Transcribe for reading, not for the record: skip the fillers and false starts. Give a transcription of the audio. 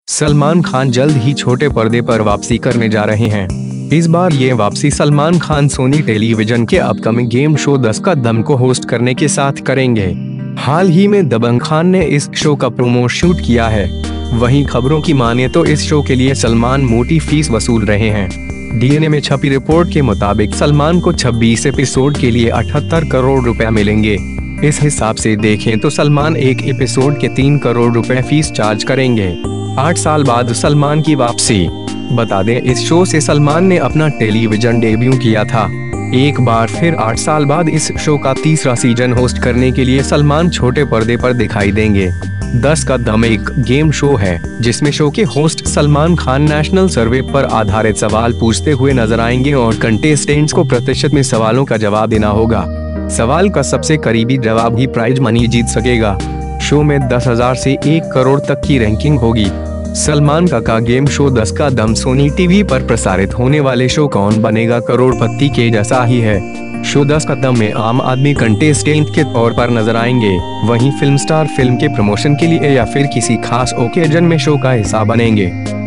सलमान खान जल्द ही छोटे पर्दे पर वापसी करने जा रहे हैं। इस बार ये वापसी सलमान खान सोनी टेलीविजन के अपकमिंग गेम शो 10 का दम को होस्ट करने के साथ करेंगे। हाल ही में दबंग खान ने इस शो का प्रोमो शूट किया है। वहीं खबरों की माने तो इस शो के लिए सलमान मोटी फीस वसूल रहे हैं। डीएनए में छपी रिपोर्ट के मुताबिक सलमान को 26 एपिसोड के लिए 78 करोड़ रुपए मिलेंगे। इस हिसाब से देखें तो सलमान एक एपिसोड के 3 करोड़ रुपए फीस चार्ज करेंगे। 8 साल बाद सलमान की वापसी। बता दें, इस शो से सलमान ने अपना टेलीविजन डेब्यू किया था। एक बार फिर 8 साल बाद इस शो का तीसरा सीजन होस्ट करने के लिए सलमान छोटे पर्दे पर दिखाई देंगे। 10 का दम एक गेम शो है जिसमें शो के host Salman Khan national survey पर आधारित सवाल पूछते हुए नजर आएंगे और कंटेस्टेंट्स को प्रतिशत में सवालों का जवाब देना होगा। सवाल का सबसे करीबी जवाब ही प्राइज मनी जीत सकेगा। शो में 10,000 से 1 करोड़ तक की रैंकिंग होगी। सलमान का गेम शो 10 का दम सोनी टीवी पर प्रसारित होने वाले शो कौन बनेगा करोड़पति के जैसा ही है। शो 10 का दम में आम आदमी कंटेस्टेंट के तौर पर नजर आएंगे, वहीं फिल्म स्टार फिल्म के प्रमोशन के लिए या फिर किसी खास ओकेजन में शो का हिस्सा बनेंगे।